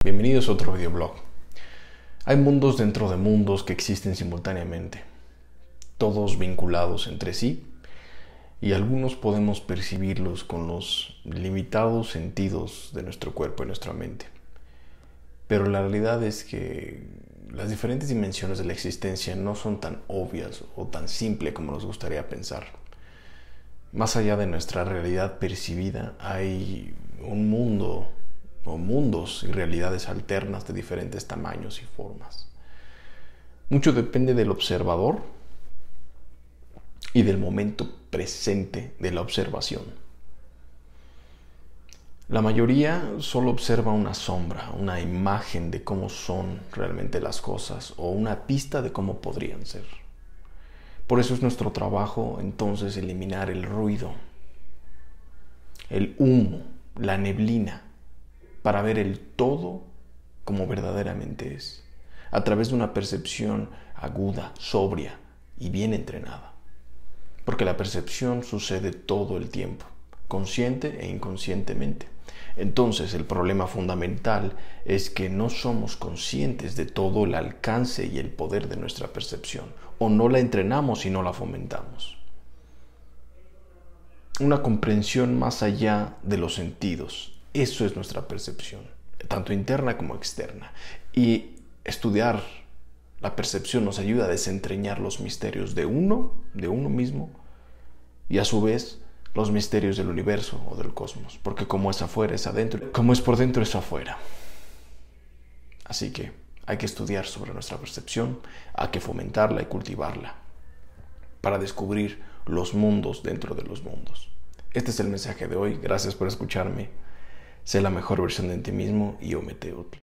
Bienvenidos a otro videoblog. Hay mundos dentro de mundos que existen simultáneamente, todos vinculados entre sí, y algunos podemos percibirlos con los limitados sentidos de nuestro cuerpo y nuestra mente. Pero la realidad es que las diferentes dimensiones de la existencia no son tan obvias o tan simples como nos gustaría pensar. Más allá de nuestra realidad percibida, hay un mundo o mundos y realidades alternas de diferentes tamaños y formas. Mucho depende del observador y del momento presente de la observación. La mayoría solo observa una sombra, una imagen de cómo son realmente las cosas o una pista de cómo podrían ser. Por eso es nuestro trabajo entonces eliminar el ruido, el humo, la neblina, para ver el todo como verdaderamente es, a través de una percepción aguda, sobria y bien entrenada. Porque la percepción sucede todo el tiempo, consciente e inconscientemente. Entonces, el problema fundamental es que no somos conscientes de todo el alcance y el poder de nuestra percepción, o no la entrenamos y no la fomentamos. Una comprensión más allá de los sentidos. Eso es nuestra percepción, tanto interna como externa. Y estudiar la percepción nos ayuda a desentrañar los misterios de uno mismo, y a su vez los misterios del universo o del cosmos. Porque como es afuera es adentro, como es por dentro es afuera. Así que hay que estudiar sobre nuestra percepción, hay que fomentarla y cultivarla para descubrir los mundos dentro de los mundos. Este es el mensaje de hoy. Gracias por escucharme. Sé la mejor versión de ti mismo y ómete útil.